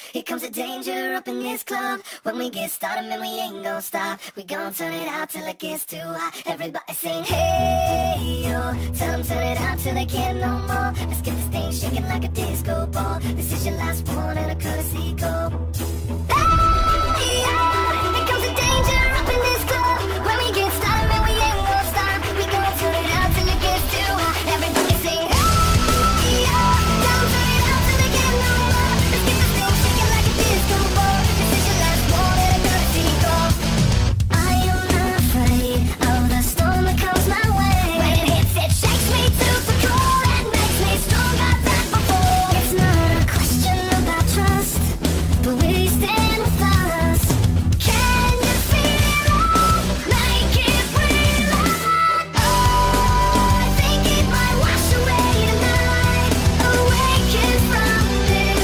Here comes the danger up in this club. When we get started, man, we ain't gon' stop. We gon' turn it out till it gets too hot. Everybody sing, hey, yo. Tell them turn it out till they can't no more. Let's get this thing shaking like a disco ball. This is your last one and a courtesy call. Hey, yo. Here comes the danger up in this club. When we get started, man, we ain't gon' stop. We gon' turn it out till it gets too hot. Everybody sing, hey, yo. Tell them turn it out till they can't no more. Let's get this thing shaking like a disco ball. This is your last one and a courtesy call. I am not afraid of the storm that comes my way. When it hits, it shakes me to the core and makes me stronger than before. It's not a question about trust, but will you stand with us? Can you feel it? Make it real. Oh, I think it might wash away tonight. Awaken from this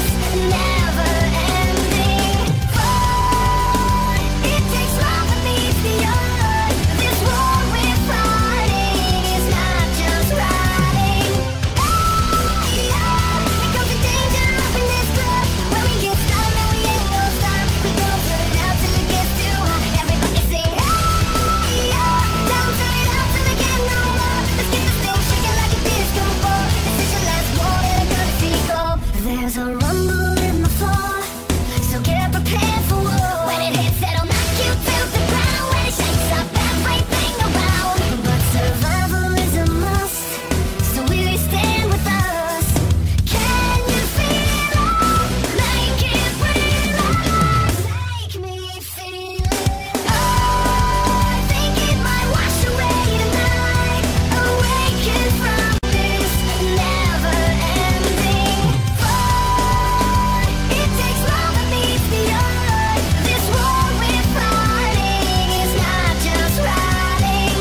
never-ending fight. It takes love that meets the earth. This war we're fighting is not just riding. Hey, here comes the danger up in this club. When we get started, man, we ain't gon' stop. We gon' turn it out till it gets too hot. Everybody sing, hey, tell them turn it out till they can't no more. Let's get this thing shaking like a disco ball. This is your last one and a courtesy call. There's a rumble in the floor, so get prepared for war. When it hits, it'll knock you to the ground. When it shakes up everything around. But survival is a must, so will you stand with us? Can you feel it? Make it real. Make me feel it. Oh, I think it might wash away tonight. Awaken from this never-ending fight. It takes love that meets the earth. This war we're fighting is not just riding.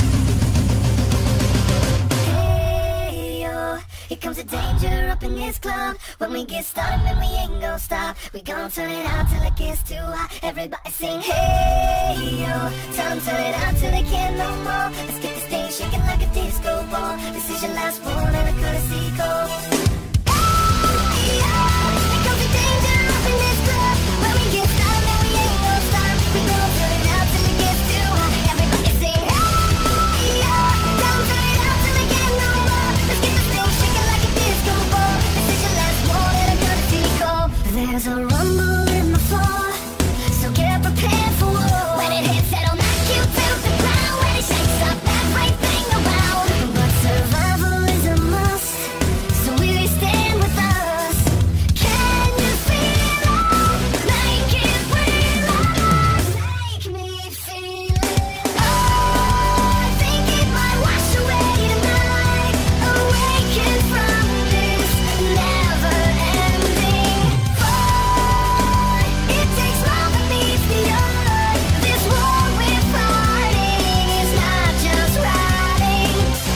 Hey, yo. Here comes the danger up in this club. When we get started, man, we ain't gon' stop. We gon' turn it out till it gets too hot. Everybody sing, hey, yo. Tell them turn it out till they can't no more. Let's get this thing shaking like a disco ball. This is your last one and a courtesy call. Hey, yo. Here comes the danger up in this club. When we get started, man, we ain't gon' stop. We gon' turn it out till it gets too hot. Everybody sing, hey, yo. Tell them turn it out till they can't no more. Let's get this thing shaking like a disco ball. This is your last one and a courtesy call. There's a rumble in the floor, so get prepared for war. When it hits, it'll knock you to the ground. When it shakes up everything around. But survival is a must, so will you stand with us? Can you feel it? Make it real. Make me feel it. Oh, I think it might wash away tonight. Awaken from this never-ending fight. It takes love that meets the earth. This war we're fighting is not just riding.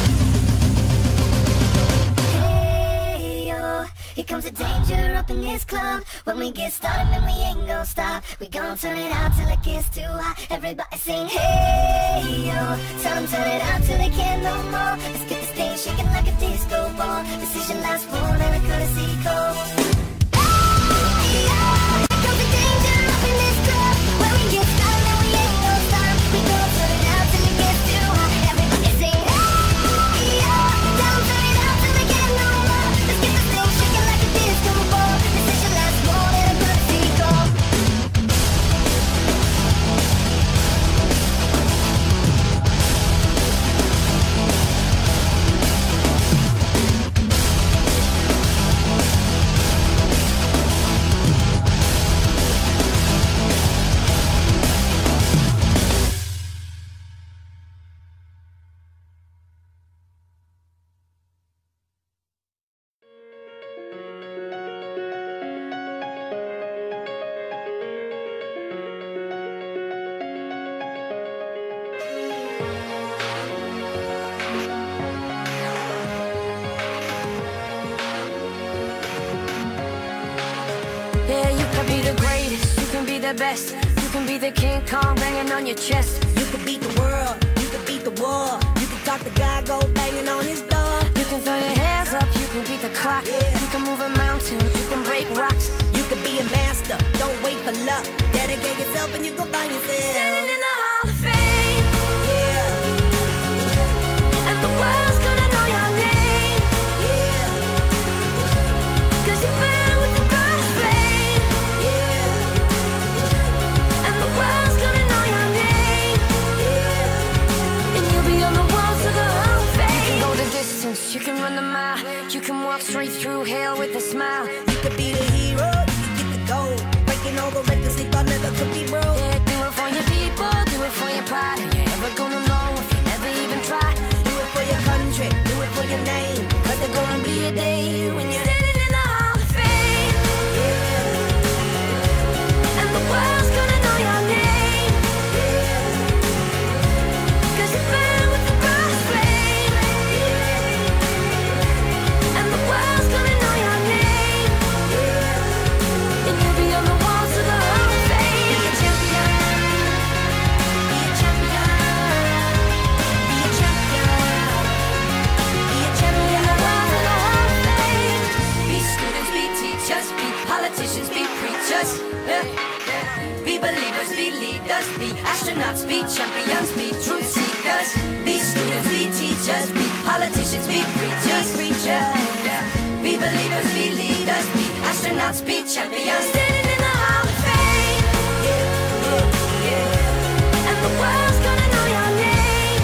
Hey, yo. Here comes the danger up in this club. When we get started, man, we ain't gon' stop. We gon' turn it out till it gets too hot. Everybody sing, hey, yo. Tell them turn it out till they can't no more. Let's get this thing shaking like a disco ball. This is your last one and a courtesy call. Hey, yo. Here comes the danger up in this club. When we get started, man, we ain't gon' stop. We gon' turn it out till it gets too hot. Everybody sing, hey, yo. Tell them turn it out till they can't no more. Let's get this thing shaking like a disco ball. This is your last one and a courtesy call. Yeah, you can be the greatest, you can be the best. You can be the King Kong banging on your chest. You can beat the world, you can beat the war. You can talk the guy, go banging on his door. You can throw your hands up, you can beat the clock. Yeah. You can move a mountain, you can break rocks. You can be a master. smile. You could be the hero, you could get the gold. Breaking all the records they thought never could be broke. Yeah, do it for your people, do it for your pride. You ain't ever gonna know if you never even try. Do it for your country, do it for your name. Cause there's gonna be a day when you're Standing in the Hall of Fame, and the world's gonna know your name. Cause you burn with the brightest flame, and the world's gonna know your name. And you'll be on the walls of the Hall of Fame. Be a champion, be a champion, be a champion, be a champion. The walls of the Hall of Fame. Be students, be teachers, be politicians, be preachers. Be believers, be leaders, be astronauts, be champions, be truth seekers. Be students, be teachers, be politicians, be preachers. Be believers, be leaders, be astronauts, be champions. Standing in the Hall of Fame, and the world's gonna know your name.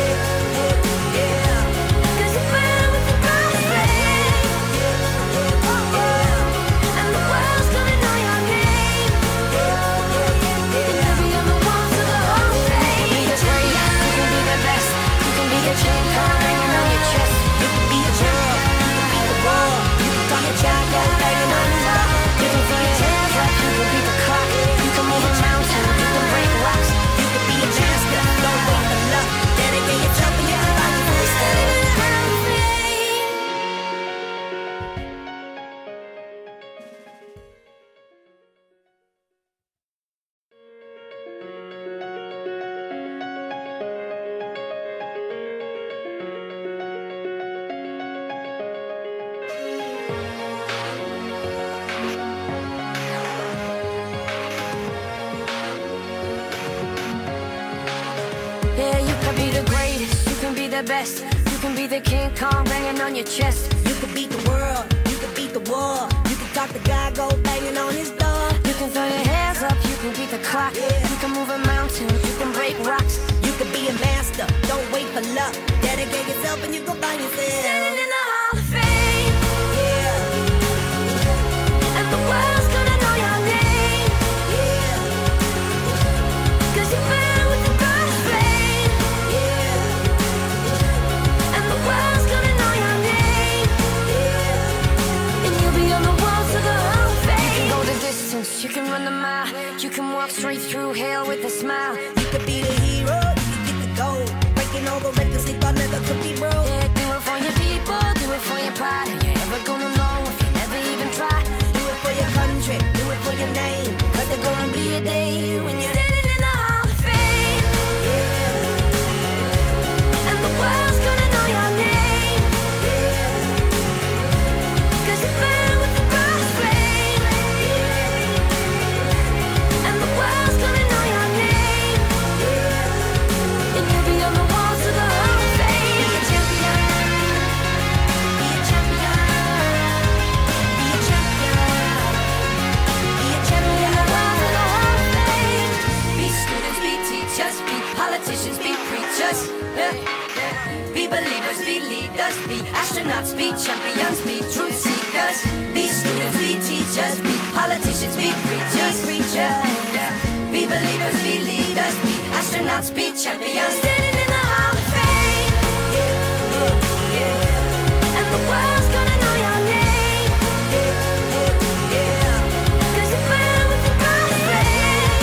Cause you burn with the brightest flame, and the world's gonna know your name. And you'll be on the walls of the Hall of Fame. Be the great, you can be the best. You can be the chain car hanging on your chest. You can be a hero, you can be the world. You can talk a champion banging on his wall. You can throw your hands up, you can beat the clock. You can move a mountain, you can break rocks. You can be a master, don't wait for luck. Dedicate yourself and you can find your voice. Standing in the Hall of Fame. Yeah, you can be the greatest, you can be the best. You can be the King Kong banging on your chest. You can beat the world, you can beat the war. You can talk the guy, go banging on his door. You can throw your hands up, you can beat the clock. You can move a mountain, you can break rocks. You can be a master, don't wait for luck. Dedicate yourself and you go find yourself. Standing in the Hall of Fame, and the world's gonna know your name. Cause you burn with the brightest flame, and the world's gonna know your name. And you'll be on the walls of the Hall of Fame. You can go the distance, you can run the mile. You can walk straight through hell with a smile. You could be the hero, you could get the gold. Breaking all the records they thought never could be broke. Yeah, do it for your people, do it for your pride. You ain't ever gonna know if you never even try. Do it for your country, do it for your name. Cause there's gonna be a day when you're Standing in the Hall of Fame, and the world's gonna know your name. Cause you burn with the brightest flame, and the world's gonna know your name. And you'll be on the walls of the Hall of Fame. Be a champion, be a champion, be a champion, be a champion. The walls of the Hall of Fame. Be students, be teachers, be politicians, be preachers. Be believers, be leaders, be astronauts, be champions, be truth seekers. Be students, be teachers, be politicians, be preachers. Be believers, be leaders, be astronauts, be champions. Standing in the Hall of Fame, and the world's gonna know your name. Cause you burn with the brightest flame,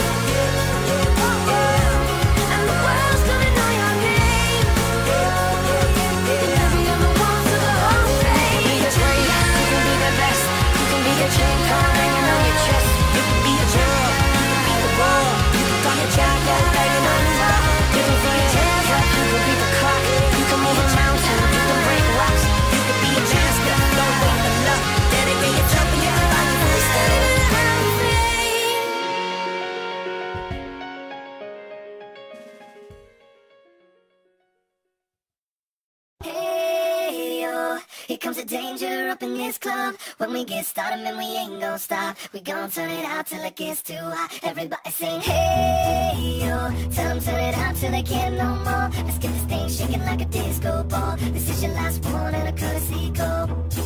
and the world's gonna know your name. And you'll be on the walls of the Hall of Fame. You can be the great, you can be the best. You can be the chain car hanging on your chest. You can be a hero, you can beat the world. You can talk a champion banging on his wall. You can throw your hands up, you can beat the clock. You can move a mountain, you can break rocks. You can be a master, don't wait for luck. Dedicate yourself and you can find your voice. Standing in the Hall of Fame. Hey yo, here comes the danger up in this club. When we get started, man, we ain't gon' stop. We gon' turn it out till it gets too hot. Everybody sing, hey yo. Tell them turn it out till they can't no more. Let's get this thing shaking like a disco ball. This is your last one and a courtesy call.